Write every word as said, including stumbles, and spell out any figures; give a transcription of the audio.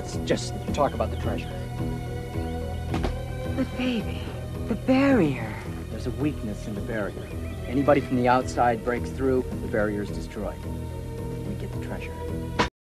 let's just talk about the treasure. The baby. The barrier. There's a weakness in the barrier. Anybody from the outside breaks through, the barrier is destroyed. We get the treasure.